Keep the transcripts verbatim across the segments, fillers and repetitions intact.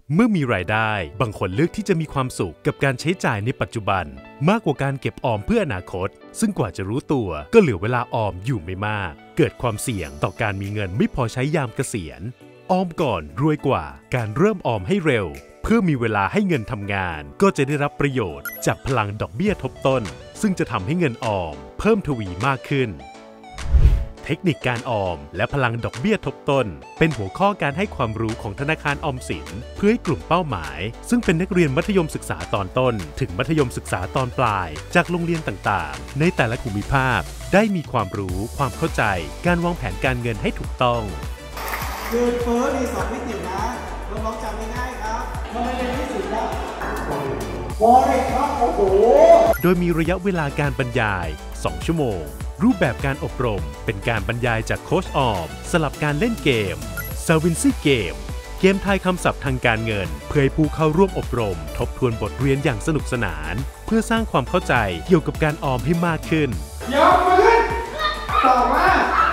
เมื่อมีรายได้บางคนเลือกที่จะมีความสุขกับการใช้จ่ายในปัจจุบันมากกว่าการเก็บออมเพื่ออนาคตซึ่งกว่าจะรู้ตัวก็เหลือเวลาออมอยู่ไม่มากเกิดความเสี่ยงต่อการมีเงินไม่พอใช้ยามเกษียณออมก่อนรวยกว่าการเริ่มออมให้เร็วเพื่อมีเวลาให้เงินทำงานก็จะได้รับประโยชน์จากพลังดอกเบี้ยทบต้นซึ่งจะทำให้เงินออมเพิ่มทวีมากขึ้นเทคนิคการออมและพลังดอกเบี้ยทบต้นเป็นหัวข้อการให้ความรู้ของธนาคารออมสินเพื่อให้กลุ่มเป้าหมายซึ่งเป็นนักเรียนมัธยมศึกษาตอนต้นถึงมัธยมศึกษาตอนปลายจากโรงเรียนต่างๆในแต่ละภูมิภาคได้มีความรู้ความเข้าใจการวางแผนการเงินให้ถูกต้องเงินเฟ้อมีสองมิตินะน้องๆจำง่ายๆครับมันไม่เป็นมิตินะวอร์เรกครับโอ้โหโดยมีระยะเวลาการบรรยายสองชั่วโมงรูปแบบการอบรมเป็นการบรรยายจากโค้ชออมสลับการเล่นเกม Solvency Game เกมทายคำศัพท์ทางการเงินเพื่อให้ผู้เข้าร่วมอบรมทบทวนบทเรียนอย่างสนุกสนานเพื่อสร้างความเข้าใจเกี่ยวกับการออมให้มากขึ้นยกมือต่อมา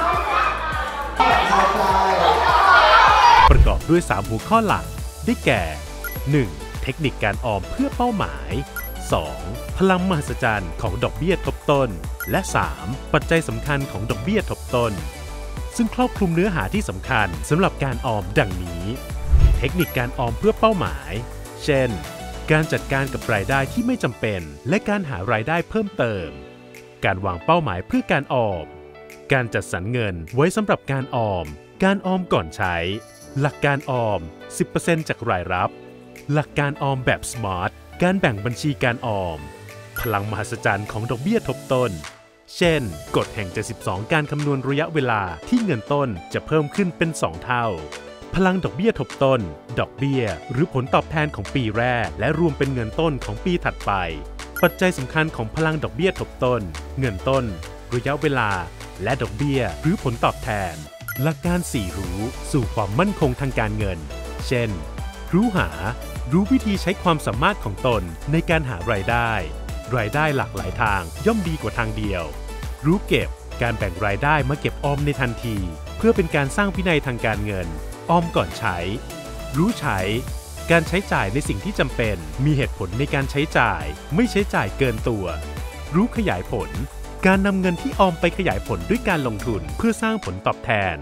ประกอบด้วยสามหัวข้อหลักได้แก่ หนึ่ง. เทคนิคการออมเพื่อเป้าหมาย สอง. พลังมหัศจรรย์ของดอกเบี้ยทบต้นและ สาม. ปัจจัยสำคัญของดอกเบี้ยทบต้นซึ่งครอบคลุมเนื้อหาที่สำคัญสำหรับการออมดังนี้เทคนิคการออมเพื่อเป้าหมายเช่นการจัดการกับรายได้ที่ไม่จำเป็นและการหารายได้เพิ่มเติมการวางเป้าหมายเพื่อการออมการจัดสรรเงินไว้สำหรับการออมการออมก่อนใช้หลักการออม สิบเปอร์เซ็นต์ จากรายรับหลักการออมแบบ Smart การแบ่งบัญชีการออมพลังมหัศจรรย์ของดอกเบี้ยทบต้นเช่นกฎแห่งเจ็ดสิบสองการคำนวณระยะเวลาที่เงินต้นจะเพิ่มขึ้นเป็นสองเท่าพลังดอกเบี้ยทบต้นดอกเบี้ยหรือผลตอบแทนของปีแรกและรวมเป็นเงินต้นของปีถัดไปปัจจัยสำคัญของพลังดอกเบี้ยทบต้นเงินต้นระยะเวลาและดอกเบี้ยหรือผลตอบแทนหลักการสี่รู้สู่ความมั่นคงทางการเงินเช่นรู้หารู้วิธีใช้ความสามารถของตนในการหารายได้รายได้หลากหลายทางย่อมดีกว่าทางเดียวรู้เก็บการแบ่งรายได้มาเก็บออมในทันทีเพื่อเป็นการสร้างวินัยทางการเงินออมก่อนใช้รู้ใช้การใช้จ่ายในสิ่งที่จำเป็นมีเหตุผลในการใช้จ่ายไม่ใช้จ่ายเกินตัวรู้ขยายผลการนำเงินที่ออมไปขยายผลด้วยการลงทุนเพื่อสร้างผลตอบแทน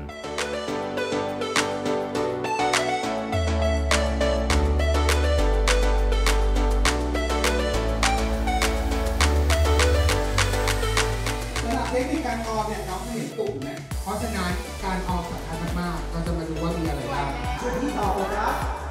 เทคนิคการออมเนี่ยน้องไม่เห็นตุ่มนะเพราะฉะนั้นการออมสำคัญมากๆเราจะมาดูว่ามีอะไรบ้างช่วงที่ต่อไปครับ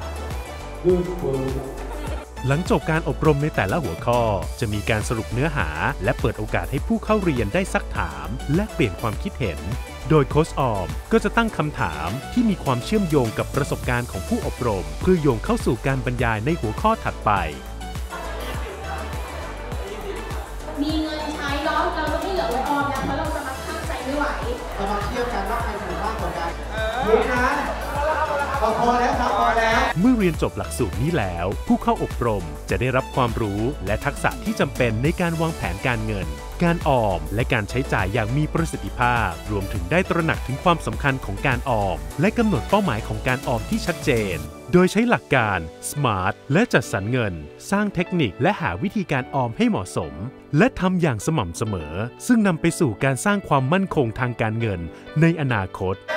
หลังจบการอบรมในแต่ละหัวข้อจะมีการสรุปเนื้อหาและเปิดโอกาสให้ผู้เข้าเรียนได้ซักถามและเปลี่ยนความคิดเห็นโดยโค้ชออมก็จะตั้งคำถามที่มีความเชื่อมโยงกับประสบการณ์ของผู้อบรมเพื่อโยงเข้าสู่การบรรยายในหัวข้อถัดไปมีเงินใช้แล้วเราจะไม่เหลือไว้ออมนะเพราะเราจะมาตั้งใจไม่ไหวเรามาเทียบกันว่าใครถูกมากกว่ากันเฮ้ยนะพอแล้วครับพอแล้วเมื่อเรียนจบหลักสูตรนี้แล้วผู้เข้าอบรมจะได้รับความรู้และทักษะที่จำเป็นในการวางแผนการเงินการออมและการใช้จ่ายอย่างมีประสิทธิภาพรวมถึงได้ตระหนักถึงความสำคัญของการออมและกำหนดเป้าหมายของการออมที่ชัดเจนโดยใช้หลักการ Smart และจัดสรรเงินสร้างเทคนิคและหาวิธีการออมให้เหมาะสมและทำอย่างสม่ำเสมอซึ่งนำไปสู่การสร้างความมั่นคงทางการเงินในอนาคต